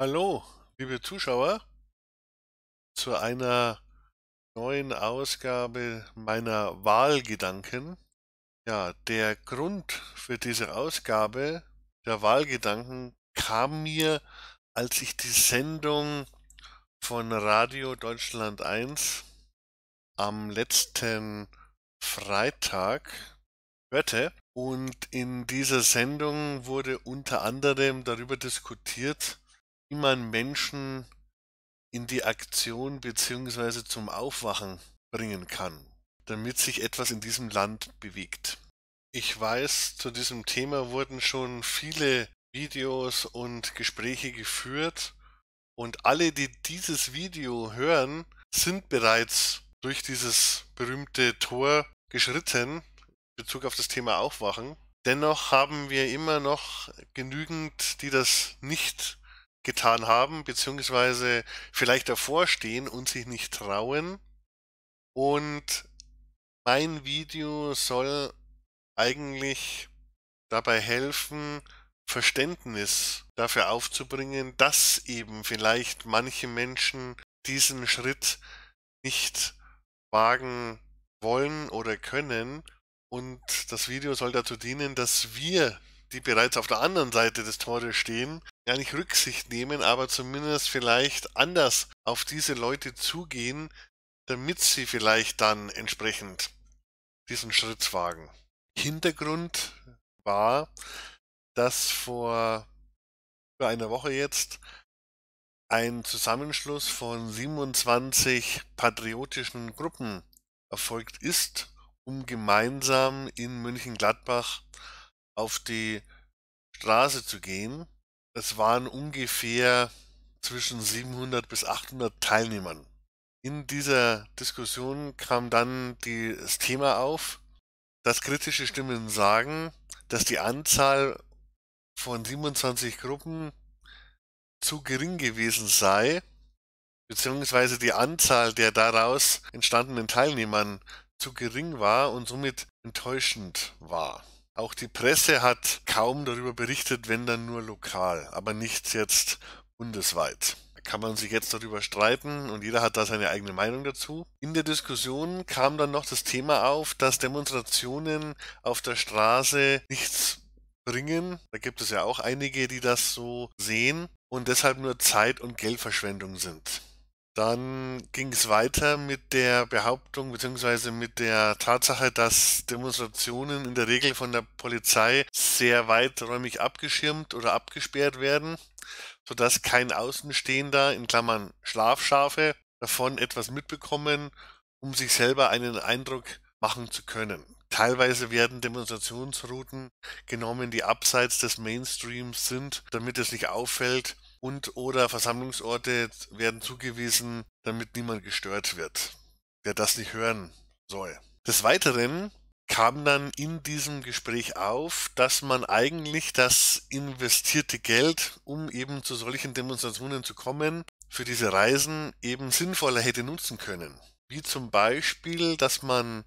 Hallo, liebe Zuschauer, zu einer neuen Ausgabe meiner Wahlgedanken. Ja, der Grund für diese Ausgabe der Wahlgedanken kam mir, als ich die Sendung von Radio Deutschland 1 am letzten Freitag hörte. Und in dieser Sendung wurde unter anderem darüber diskutiert, wie man Menschen in die Aktion beziehungsweise zum Aufwachen bringen kann, damit sich etwas in diesem Land bewegt. Ich weiß, zu diesem Thema wurden schon viele Videos und Gespräche geführt und alle, die dieses Video hören, sind bereits durch dieses berühmte Tor geschritten in Bezug auf das Thema Aufwachen. Dennoch haben wir immer noch genügend, die das nicht getan haben, beziehungsweise vielleicht davor stehen und sich nicht trauen. Und mein Video soll eigentlich dabei helfen, Verständnis dafür aufzubringen, dass eben vielleicht manche Menschen diesen Schritt nicht wagen wollen oder können. Und das Video soll dazu dienen, dass wir, die bereits auf der anderen Seite des Tores stehen, ja nicht Rücksicht nehmen, aber zumindest vielleicht anders auf diese Leute zugehen, damit sie vielleicht dann entsprechend diesen Schritt wagen. Hintergrund war, dass vor über einer Woche jetzt ein Zusammenschluss von 27 patriotischen Gruppen erfolgt ist, um gemeinsam in Mönchengladbach auf die Straße zu gehen. Es waren ungefähr zwischen 700 bis 800 Teilnehmern. In dieser Diskussion kam dann das Thema auf, dass kritische Stimmen sagen, dass die Anzahl von 27 Gruppen zu gering gewesen sei, beziehungsweise die Anzahl der daraus entstandenen Teilnehmern zu gering war und somit enttäuschend war. Auch die Presse hat kaum darüber berichtet, wenn dann nur lokal, aber nicht jetzt bundesweit. Da kann man sich jetzt darüber streiten und jeder hat da seine eigene Meinung dazu. In der Diskussion kam dann noch das Thema auf, dass Demonstrationen auf der Straße nichts bringen. Da gibt es ja auch einige, die das so sehen und deshalb nur Zeit- und Geldverschwendung sind. Dann ging es weiter mit der Behauptung beziehungsweise mit der Tatsache, dass Demonstrationen in der Regel von der Polizei sehr weiträumig abgeschirmt oder abgesperrt werden, sodass kein Außenstehender, in Klammern Schlafschafe, davon etwas mitbekommen, um sich selber einen Eindruck machen zu können. Teilweise werden Demonstrationsrouten genommen, die abseits des Mainstreams sind, damit es nicht auffällt, und oder Versammlungsorte werden zugewiesen, damit niemand gestört wird, der das nicht hören soll. Des Weiteren kam dann in diesem Gespräch auf, dass man eigentlich das investierte Geld, um eben zu solchen Demonstrationen zu kommen, für diese Reisen eben sinnvoller hätte nutzen können. Wie zum Beispiel, dass man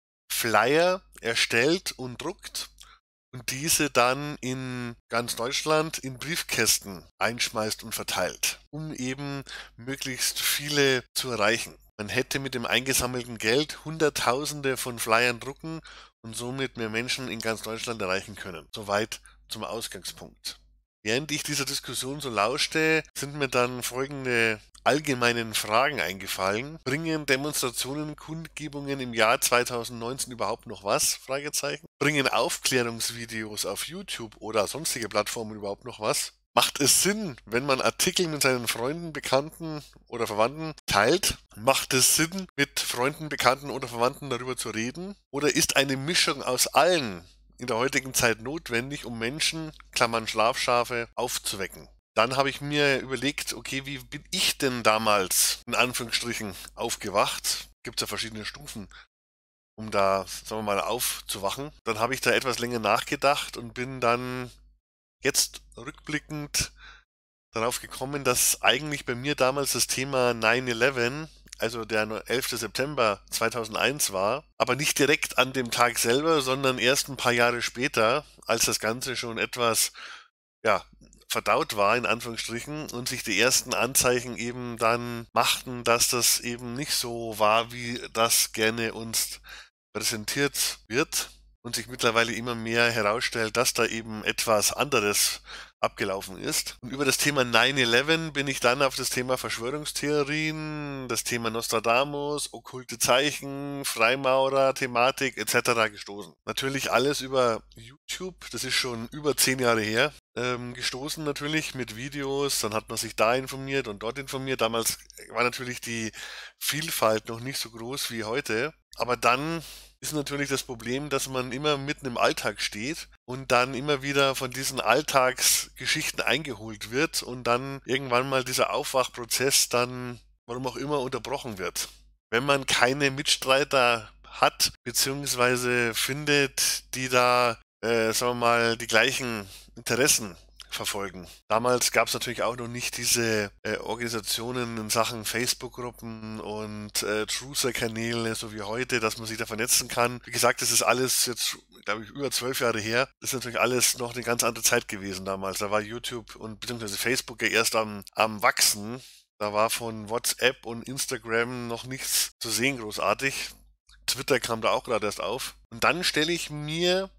Flyer erstellt und druckt und diese dann in ganz Deutschland in Briefkästen einschmeißt und verteilt, um eben möglichst viele zu erreichen. Man hätte mit dem eingesammelten Geld Hunderttausende von Flyern drucken und somit mehr Menschen in ganz Deutschland erreichen können. Soweit zum Ausgangspunkt. Während ich dieser Diskussion so lauschte, sind mir dann folgende allgemeinen Fragen eingefallen. Bringen Demonstrationen, Kundgebungen im Jahr 2019 überhaupt noch was? Fragezeichen. Bringen Aufklärungsvideos auf YouTube oder sonstige Plattformen überhaupt noch was? Macht es Sinn, wenn man Artikel mit seinen Freunden, Bekannten oder Verwandten teilt? Macht es Sinn, mit Freunden, Bekannten oder Verwandten darüber zu reden? Oder ist eine Mischung aus allen in der heutigen Zeit notwendig, um Menschen, Klammern Schlafschafe, aufzuwecken? Dann habe ich mir überlegt, okay, wie bin ich denn damals in Anführungsstrichen aufgewacht? Gibt es ja verschiedene Stufen, um da, sagen wir mal, aufzuwachen. Dann habe ich da etwas länger nachgedacht und bin dann jetzt rückblickend darauf gekommen, dass eigentlich bei mir damals das Thema 9/11, also der 11. September 2001 war, aber nicht direkt an dem Tag selber, sondern erst ein paar Jahre später, als das Ganze schon etwas, ja, verdaut war, in Anführungsstrichen, und sich die ersten Anzeichen eben dann machten, dass das eben nicht so war, wie das gerne uns präsentiert wird und sich mittlerweile immer mehr herausstellt, dass da eben etwas anderes abgelaufen ist. Und über das Thema 9/11 bin ich dann auf das Thema Verschwörungstheorien, das Thema Nostradamus, okkulte Zeichen, Freimaurer, Thematik etc. gestoßen. Natürlich alles über YouTube, das ist schon über 10 Jahre her, gestoßen natürlich mit Videos, dann hat man sich da informiert und dort informiert. Damals war natürlich die Vielfalt noch nicht so groß wie heute, aber dann ist natürlich das Problem, dass man immer mitten im Alltag steht und dann immer wieder von diesen Alltagsgeschichten eingeholt wird und dann irgendwann mal dieser Aufwachprozess dann, warum auch immer, unterbrochen wird. Wenn man keine Mitstreiter hat, beziehungsweise findet, die da, sagen wir mal, die gleichen Interessen verfolgen. Damals gab es natürlich auch noch nicht diese Organisationen in Sachen Facebook-Gruppen und Trucer-Kanäle, so wie heute, dass man sich da vernetzen kann. Wie gesagt, das ist alles jetzt, glaube ich, über 12 Jahre her. Das ist natürlich alles noch eine ganz andere Zeit gewesen damals. Da war YouTube und beziehungsweise Facebook ja erst am Wachsen. Da war von WhatsApp und Instagram noch nichts zu sehen großartig. Twitter kam da auch gerade erst auf. Und dann stelle ich mir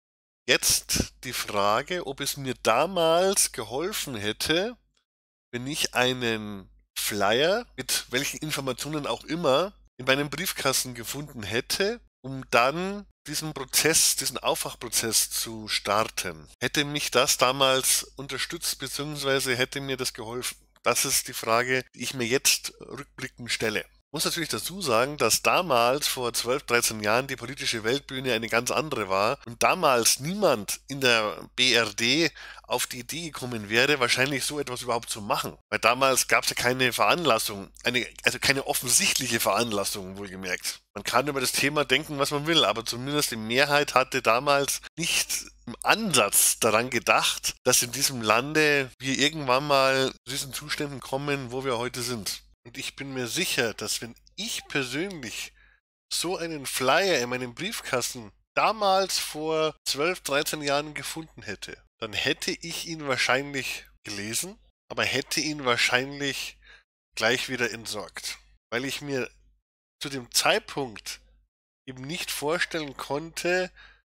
jetzt die Frage, ob es mir damals geholfen hätte, wenn ich einen Flyer mit welchen Informationen auch immer in meinem Briefkasten gefunden hätte, um dann diesen Prozess, diesen Aufwachprozess zu starten. Hätte mich das damals unterstützt, beziehungsweise hätte mir das geholfen? Das ist die Frage, die ich mir jetzt rückblickend stelle. Ich muss natürlich dazu sagen, dass damals vor 12, 13 Jahren die politische Weltbühne eine ganz andere war und damals niemand in der BRD auf die Idee gekommen wäre, wahrscheinlich so etwas überhaupt zu machen. Weil damals gab es ja keine Veranlassung, also keine offensichtliche Veranlassung, wohlgemerkt. Man kann über das Thema denken, was man will, aber zumindest die Mehrheit hatte damals nicht im Ansatz daran gedacht, dass in diesem Lande wir irgendwann mal zu diesen Zuständen kommen, wo wir heute sind. Und ich bin mir sicher, dass wenn ich persönlich so einen Flyer in meinem Briefkasten damals vor 12, 13 Jahren gefunden hätte, dann hätte ich ihn wahrscheinlich gelesen, aber hätte ihn wahrscheinlich gleich wieder entsorgt. Weil ich mir zu dem Zeitpunkt eben nicht vorstellen konnte,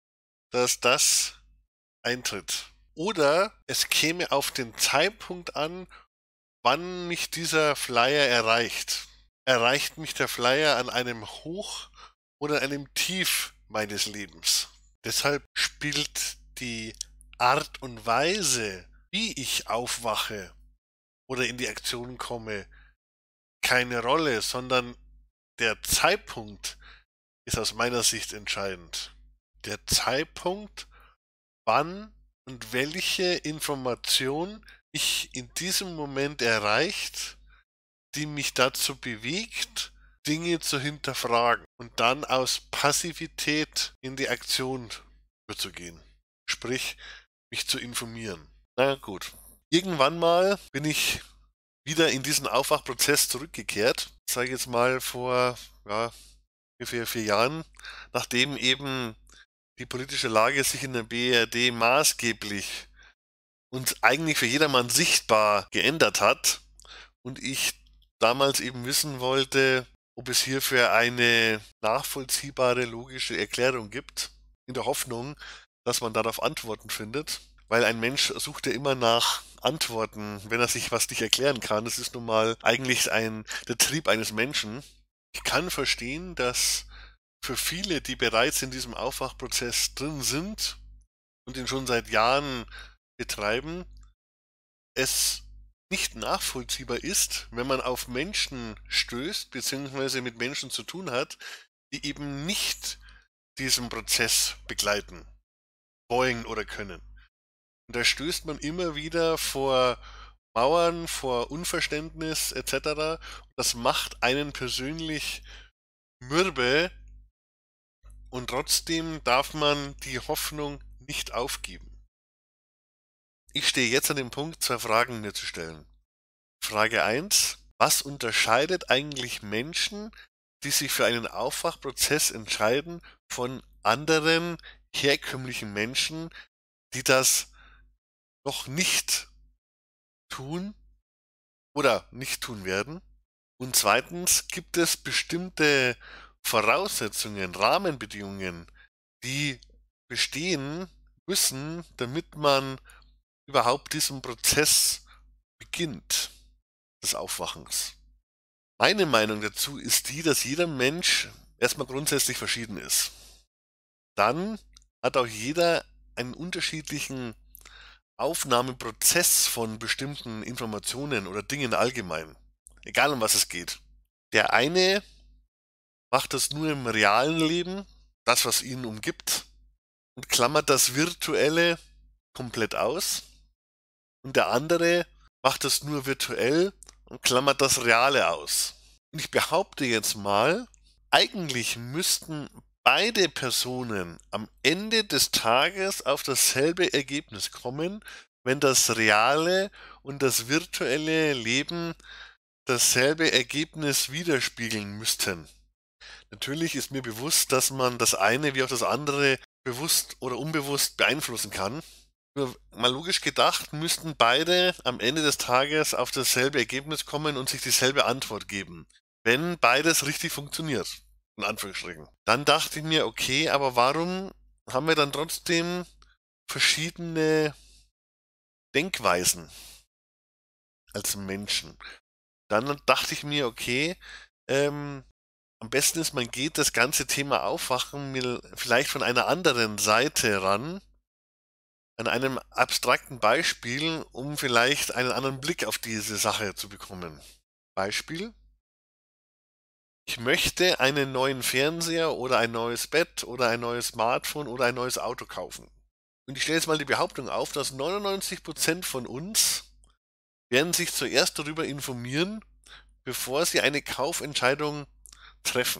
dass das eintritt. Oder es käme auf den Zeitpunkt an, wann mich dieser Flyer erreicht. Erreicht mich der Flyer an einem Hoch oder einem Tief meines Lebens? Deshalb spielt die Art und Weise, wie ich aufwache oder in die Aktion komme, keine Rolle, sondern der Zeitpunkt ist aus meiner Sicht entscheidend. Der Zeitpunkt, wann und welche Information mich in diesem Moment erreicht, die mich dazu bewegt, Dinge zu hinterfragen und dann aus Passivität in die Aktion überzugehen. Sprich, mich zu informieren. Na gut. Irgendwann mal bin ich wieder in diesen Aufwachprozess zurückgekehrt. Sage ich jetzt mal vor ungefähr 4 Jahren, nachdem eben die politische Lage sich in der BRD maßgeblich und eigentlich für jedermann sichtbar geändert hat und ich damals eben wissen wollte, ob es hierfür eine nachvollziehbare, logische Erklärung gibt, in der Hoffnung, dass man darauf Antworten findet, weil ein Mensch sucht ja immer nach Antworten, wenn er sich was nicht erklären kann. Das ist nun mal eigentlich der Trieb eines Menschen. Ich kann verstehen, dass für viele, die bereits in diesem Aufwachprozess drin sind und ihn schon seit Jahren betreiben, es nicht nachvollziehbar ist, wenn man auf Menschen stößt, beziehungsweise mit Menschen zu tun hat, die eben nicht diesen Prozess begleiten wollen oder können. Und da stößt man immer wieder vor Mauern, vor Unverständnis etc. Das macht einen persönlich mürbe und trotzdem darf man die Hoffnung nicht aufgeben. Ich stehe jetzt an dem Punkt, 2 Fragen mir zu stellen. Frage 1: Was unterscheidet eigentlich Menschen, die sich für einen Aufwachprozess entscheiden, von anderen herkömmlichen Menschen, die das noch nicht tun oder nicht tun werden. Und zweitens gibt es bestimmte Voraussetzungen, Rahmenbedingungen, die bestehen müssen, damit man überhaupt diesen Prozess beginnt, des Aufwachens. Meine Meinung dazu ist die, dass jeder Mensch erstmal grundsätzlich verschieden ist. Dann hat auch jeder einen unterschiedlichen Aufnahmeprozess von bestimmten Informationen oder Dingen allgemein. Egal um was es geht. Der eine macht das nur im realen Leben, das, was ihn umgibt, und klammert das Virtuelle komplett aus. Und der andere macht das nur virtuell und klammert das Reale aus. Und ich behaupte jetzt mal, eigentlich müssten beide Personen am Ende des Tages auf dasselbe Ergebnis kommen, wenn das reale und das virtuelle Leben dasselbe Ergebnis widerspiegeln müssten. Natürlich ist mir bewusst, dass man das eine wie auch das andere bewusst oder unbewusst beeinflussen kann. Nur mal logisch gedacht, müssten beide am Ende des Tages auf dasselbe Ergebnis kommen und sich dieselbe Antwort geben, wenn beides richtig funktioniert, in Anführungsstrichen. Dann dachte ich mir, okay, aber warum haben wir dann trotzdem verschiedene Denkweisen als Menschen? Dann dachte ich mir, okay, am besten ist, man geht das ganze Thema Aufwachen vielleicht von einer anderen Seite ran, an einem abstrakten Beispiel, um vielleicht einen anderen Blick auf diese Sache zu bekommen. Beispiel: Ich möchte einen neuen Fernseher oder ein neues Bett oder ein neues Smartphone oder ein neues Auto kaufen. Und ich stelle jetzt mal die Behauptung auf, dass 99% von uns werden sich zuerst darüber informieren, bevor sie eine Kaufentscheidung treffen.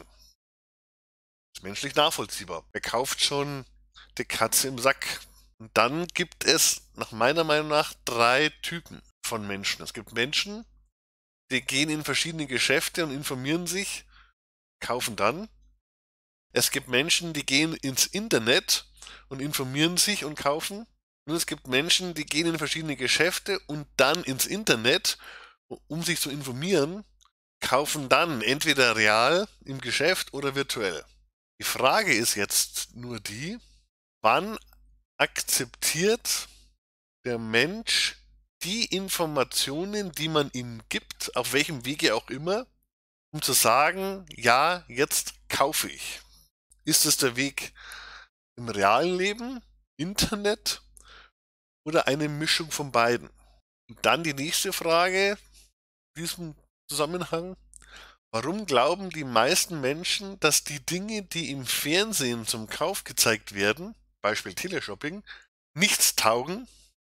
Ist menschlich nachvollziehbar. Wer kauft schon die Katze im Sack? Und dann gibt es nach meiner Meinung nach 3 Typen von Menschen. Es gibt Menschen, die gehen in verschiedene Geschäfte und informieren sich, kaufen dann. Es gibt Menschen, die gehen ins Internet und informieren sich und kaufen. Und es gibt Menschen, die gehen in verschiedene Geschäfte und dann ins Internet, um sich zu informieren, kaufen dann entweder real im Geschäft oder virtuell. Die Frage ist jetzt nur die: Wann akzeptiert der Mensch die Informationen, die man ihm gibt, auf welchem Wege auch immer, um zu sagen, ja, jetzt kaufe ich? Ist es der Weg im realen Leben, Internet oder eine Mischung von beiden? Und dann die nächste Frage in diesem Zusammenhang: Warum glauben die meisten Menschen, dass die Dinge, die im Fernsehen zum Kauf gezeigt werden, Beispiel Teleshopping, nichts taugen,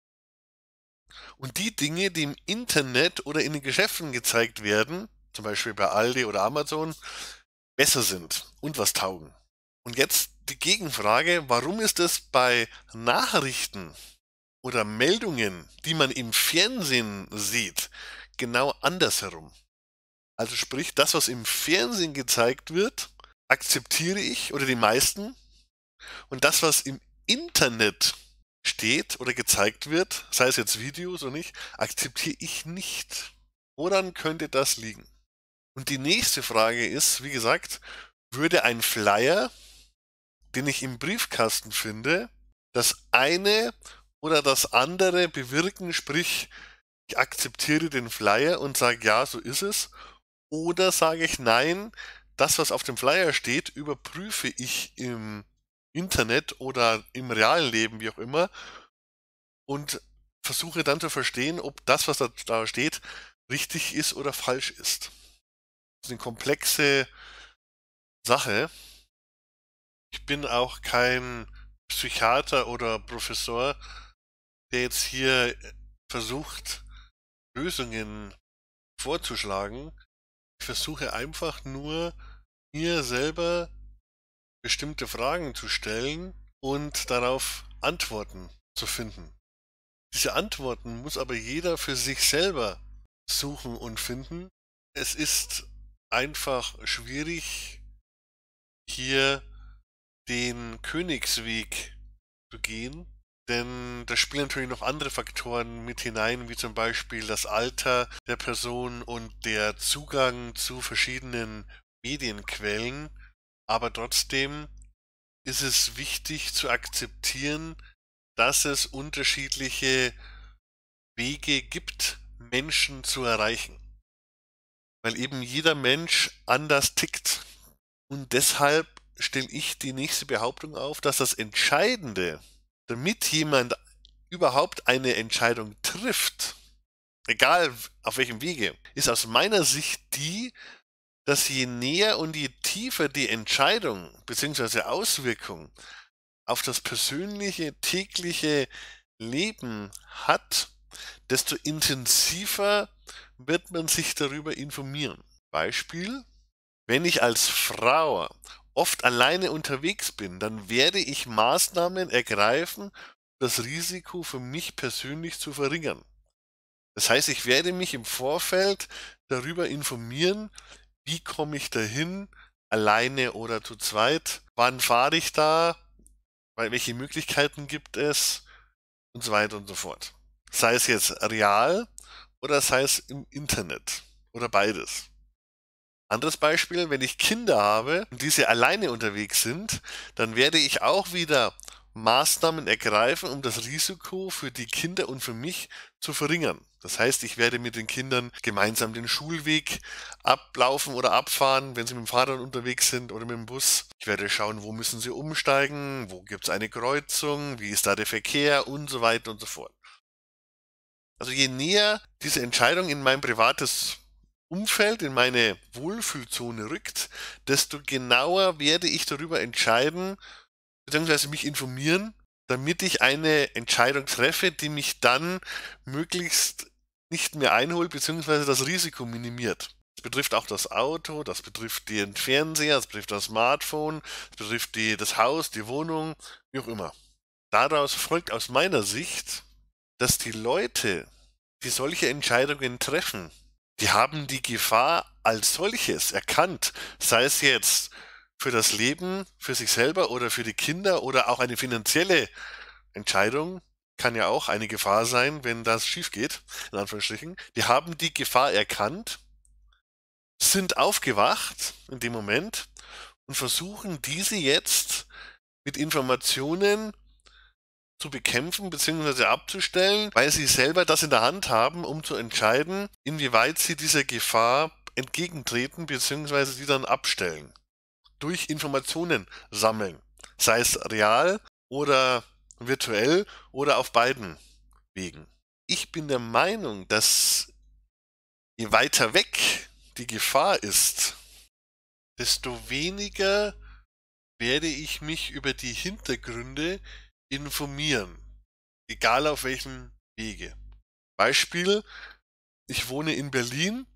und die Dinge, die im Internet oder in den Geschäften gezeigt werden, zum Beispiel bei Aldi oder Amazon, besser sind und was taugen? Und jetzt die Gegenfrage: Warum ist es bei Nachrichten oder Meldungen, die man im Fernsehen sieht, genau andersherum? Also sprich, das, was im Fernsehen gezeigt wird, akzeptiere ich oder die meisten, und das, was im Internet steht oder gezeigt wird, sei es jetzt Videos oder nicht, akzeptiere ich nicht. Woran könnte das liegen? Und die nächste Frage ist, wie gesagt, würde ein Flyer, den ich im Briefkasten finde, das eine oder das andere bewirken, sprich, ich akzeptiere den Flyer und sage, ja, so ist es, oder sage ich, nein, das, was auf dem Flyer steht, überprüfe ich im Internet oder im realen Leben, wie auch immer, und versuche dann zu verstehen, ob das, was da steht, richtig ist oder falsch ist. Das ist eine komplexe Sache. Ich bin auch kein Psychiater oder Professor, der jetzt hier versucht, Lösungen vorzuschlagen. Ich versuche einfach nur, mir selber bestimmte Fragen zu stellen und darauf Antworten zu finden. Diese Antworten muss aber jeder für sich selber suchen und finden. Es ist einfach schwierig, hier den Königsweg zu gehen, Denn da spielen natürlich noch andere Faktoren mit hinein, wie zum Beispiel das Alter der Person und der Zugang zu verschiedenen Medienquellen. Aber trotzdem ist es wichtig zu akzeptieren, dass es unterschiedliche Wege gibt, Menschen zu erreichen. Weil eben jeder Mensch anders tickt. Und deshalb stelle ich die nächste Behauptung auf, dass das Entscheidende, damit jemand überhaupt eine Entscheidung trifft, egal auf welchem Wege, ist aus meiner Sicht die, dass je näher und je tiefer die Entscheidung bzw. Auswirkung auf das persönliche tägliche Leben hat, desto intensiver wird man sich darüber informieren. Beispiel: Wenn ich als Frau oft alleine unterwegs bin, dann werde ich Maßnahmen ergreifen, das Risiko für mich persönlich zu verringern. Das heißt, ich werde mich im Vorfeld darüber informieren, wie komme ich dahin, alleine oder zu zweit, wann fahre ich da, welche Möglichkeiten gibt es und so weiter und so fort. Sei es jetzt real oder sei es im Internet oder beides. Anderes Beispiel: Wenn ich Kinder habe und diese alleine unterwegs sind, dann werde ich auch wieder Maßnahmen ergreifen, um das Risiko für die Kinder und für mich zu verringern. Das heißt, ich werde mit den Kindern gemeinsam den Schulweg ablaufen oder abfahren, wenn sie mit dem Fahrrad unterwegs sind oder mit dem Bus. Ich werde schauen, wo müssen sie umsteigen, wo gibt es eine Kreuzung, wie ist da der Verkehr und so weiter und so fort. Also je näher diese Entscheidung in mein privates Umfeld, in meine Wohlfühlzone rückt, desto genauer werde ich darüber entscheiden, beziehungsweise mich informieren, damit ich eine Entscheidung treffe, die mich dann möglichst nicht mehr einholt, beziehungsweise das Risiko minimiert. Das betrifft auch das Auto, das betrifft den Fernseher, das betrifft das Smartphone, das betrifft das Haus, die Wohnung, wie auch immer. Daraus folgt aus meiner Sicht, dass die Leute, die solche Entscheidungen treffen, die haben die Gefahr als solches erkannt, sei es jetzt für das Leben, für sich selber oder für die Kinder oder auch eine finanzielle Entscheidung kann ja auch eine Gefahr sein, wenn das schief geht, in Anführungsstrichen. Die haben die Gefahr erkannt, sind aufgewacht in dem Moment und versuchen diese jetzt mit Informationen zu bekämpfen bzw. abzustellen, weil sie selber das in der Hand haben, um zu entscheiden, inwieweit sie dieser Gefahr entgegentreten bzw. sie dann abstellen. Durch Informationen sammeln, sei es real oder virtuell oder auf beiden Wegen. Ich bin der Meinung, dass je weiter weg die Gefahr ist, desto weniger werde ich mich über die Hintergründe informieren, egal auf welchem Wege. Beispiel: Ich wohne in Berlin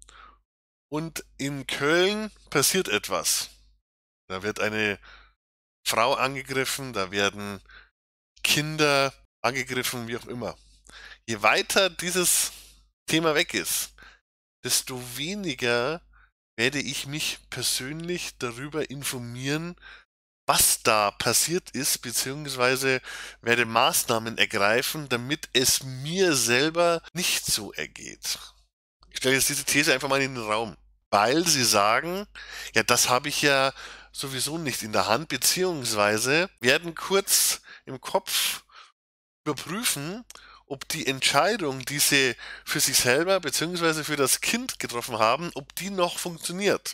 und in Köln passiert etwas. Da wird eine Frau angegriffen, da werden Kinder angegriffen, wie auch immer. Je weiter dieses Thema weg ist, desto weniger werde ich mich persönlich darüber informieren, was da passiert ist, beziehungsweise werde Maßnahmen ergreifen, damit es mir selber nicht so ergeht. Ich stelle jetzt diese These einfach mal in den Raum, weil sie sagen, ja, das habe ich ja sowieso nicht in der Hand, beziehungsweise werden kurz im Kopf überprüfen, ob die Entscheidung, die sie für sich selber beziehungsweise für das Kind getroffen haben, ob die noch funktioniert.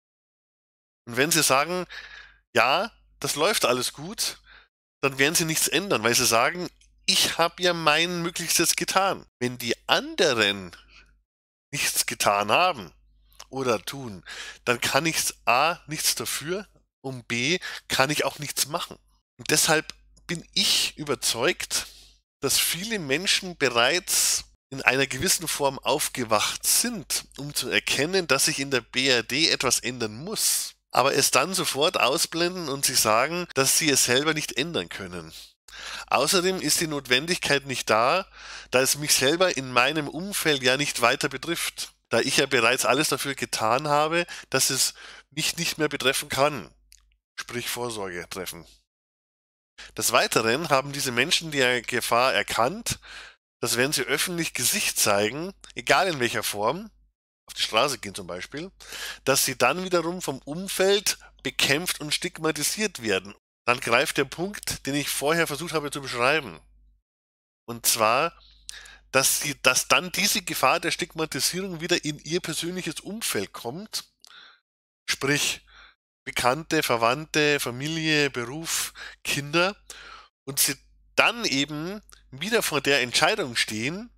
Und wenn sie sagen, ja, das läuft alles gut, dann werden sie nichts ändern, weil sie sagen, ich habe ja mein Möglichstes getan. Wenn die anderen nichts getan haben oder tun, dann kann ich A, nichts dafür und B, kann ich auch nichts machen. Und deshalb bin ich überzeugt, dass viele Menschen bereits in einer gewissen Form aufgewacht sind, um zu erkennen, dass sich in der BRD etwas ändern muss, aber es dann sofort ausblenden und sich sagen, dass sie es selber nicht ändern können. Außerdem ist die Notwendigkeit nicht da, da es mich selber in meinem Umfeld ja nicht weiter betrifft, da ich ja bereits alles dafür getan habe, dass es mich nicht mehr betreffen kann, sprich Vorsorge treffen. Des Weiteren haben diese Menschen die Gefahr erkannt, dass wenn sie öffentlich Gesicht zeigen, egal in welcher Form, auf die Straße gehen zum Beispiel, dass sie dann wiederum vom Umfeld bekämpft und stigmatisiert werden. Dann greift der Punkt, den ich vorher versucht habe zu beschreiben. Und zwar, dass dann diese Gefahr der Stigmatisierung wieder in ihr persönliches Umfeld kommt, sprich Bekannte, Verwandte, Familie, Beruf, Kinder, und sie dann eben wieder vor der Entscheidung stehen,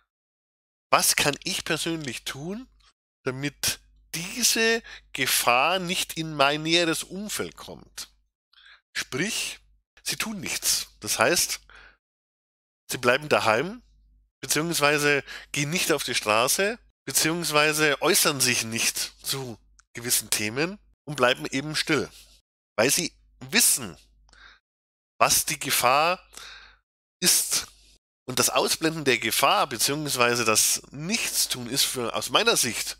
was kann ich persönlich tun, damit diese Gefahr nicht in mein näheres Umfeld kommt. Sprich, sie tun nichts. Das heißt, sie bleiben daheim, beziehungsweise gehen nicht auf die Straße, beziehungsweise äußern sich nicht zu gewissen Themen und bleiben eben still, weil sie wissen, was die Gefahr ist. Und das Ausblenden der Gefahr, beziehungsweise das Nichtstun ist aus meiner Sicht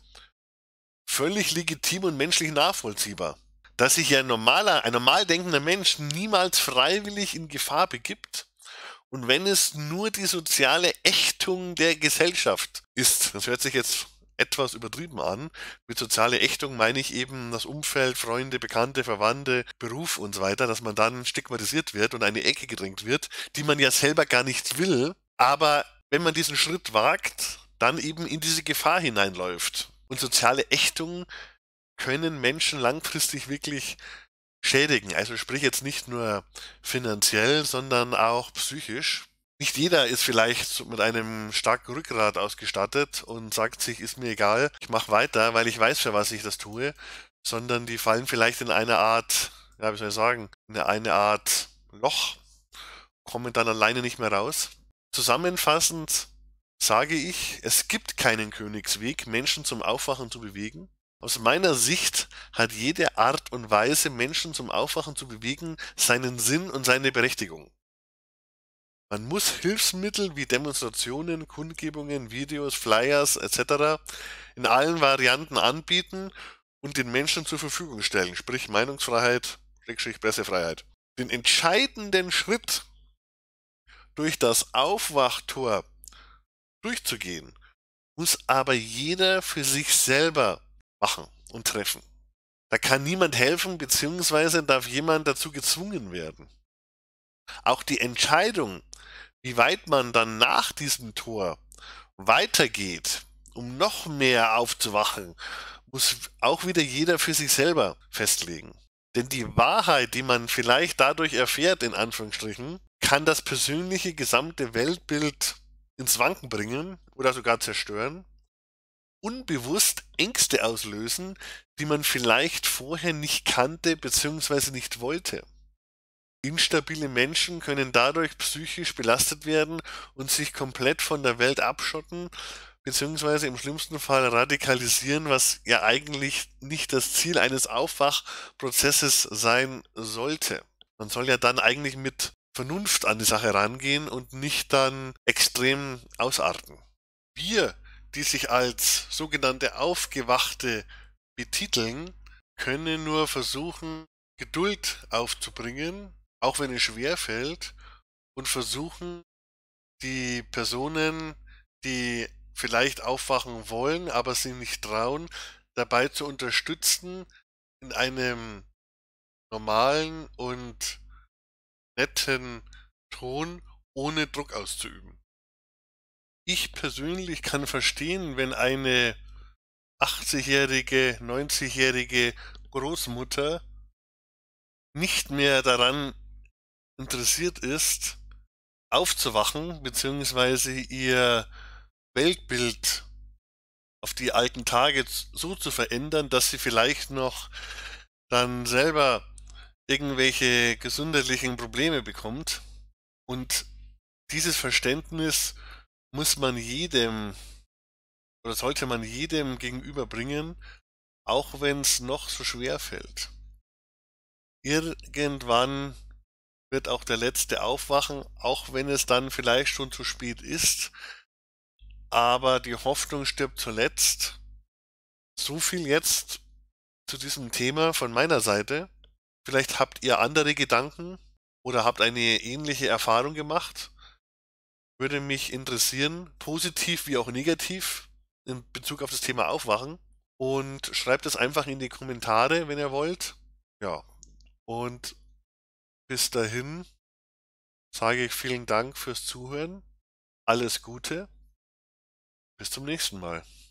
völlig legitim und menschlich nachvollziehbar. Dass sich ein normal denkender Mensch niemals freiwillig in Gefahr begibt, und wenn es nur die soziale Ächtung der Gesellschaft ist. Das hört sich jetzt etwas übertrieben an. Mit soziale Ächtung meine ich eben das Umfeld, Freunde, Bekannte, Verwandte, Beruf und so weiter, dass man dann stigmatisiert wird und eine Ecke gedrängt wird, die man ja selber gar nicht will, aber wenn man diesen Schritt wagt, dann eben in diese Gefahr hineinläuft. Und soziale Ächtungen können Menschen langfristig wirklich schädigen. Also sprich jetzt nicht nur finanziell, sondern auch psychisch. Nicht jeder ist vielleicht mit einem starken Rückgrat ausgestattet und sagt sich, ist mir egal, ich mache weiter, weil ich weiß, für was ich das tue, sondern die fallen vielleicht in eine Art, ja, wie soll ich sagen, in eine Art Loch, kommen dann alleine nicht mehr raus. Zusammenfassend sage ich, es gibt keinen Königsweg, Menschen zum Aufwachen zu bewegen. Aus meiner Sicht hat jede Art und Weise, Menschen zum Aufwachen zu bewegen, seinen Sinn und seine Berechtigung. Man muss Hilfsmittel wie Demonstrationen, Kundgebungen, Videos, Flyers etc. in allen Varianten anbieten und den Menschen zur Verfügung stellen, sprich Meinungsfreiheit, sprich Pressefreiheit. Den entscheidenden Schritt durch das Aufwachtor durchzugehen, muss aber jeder für sich selber machen und treffen. Da kann niemand helfen, beziehungsweise darf jemand dazu gezwungen werden. Auch die Entscheidung, wie weit man dann nach diesem Tor weitergeht, um noch mehr aufzuwachen, muss auch wieder jeder für sich selber festlegen. Denn die Wahrheit, die man vielleicht dadurch erfährt, in Anführungsstrichen, kann das persönliche gesamte Weltbild ins Wanken bringen oder sogar zerstören, unbewusst Ängste auslösen, die man vielleicht vorher nicht kannte bzw. nicht wollte. Instabile Menschen können dadurch psychisch belastet werden und sich komplett von der Welt abschotten bzw. im schlimmsten Fall radikalisieren, was ja eigentlich nicht das Ziel eines Aufwachprozesses sein sollte. Man soll ja dann eigentlich mit Vernunft an die Sache rangehen und nicht dann extrem ausarten. Wir, die sich als sogenannte Aufgewachte betiteln, können nur versuchen, Geduld aufzubringen, auch wenn es schwer fällt, und versuchen, die Personen, die vielleicht aufwachen wollen, aber sie nicht trauen, dabei zu unterstützen, in einem normalen und netten Ton, ohne Druck auszuüben. Ich persönlich kann verstehen, wenn eine 80-jährige, 90-jährige Großmutter nicht mehr daran interessiert ist, aufzuwachen, beziehungsweise ihr Weltbild auf die alten Tage so zu verändern, dass sie vielleicht noch dann selber irgendwelche gesundheitlichen Probleme bekommt. Und dieses Verständnis muss man jedem oder sollte man jedem gegenüberbringen, auch wenn es noch so schwer fällt. Irgendwann wird auch der Letzte aufwachen, auch wenn es dann vielleicht schon zu spät ist. Aber die Hoffnung stirbt zuletzt. So viel jetzt zu diesem Thema von meiner Seite. Vielleicht habt ihr andere Gedanken. oder habt eine ähnliche Erfahrung gemacht. Würde mich interessieren, positiv wie auch negativ in Bezug auf das Thema Aufwachen. Und schreibt es einfach in die Kommentare, wenn ihr wollt. Ja, und bis dahin sage ich vielen Dank fürs Zuhören. Alles Gute. Bis zum nächsten Mal.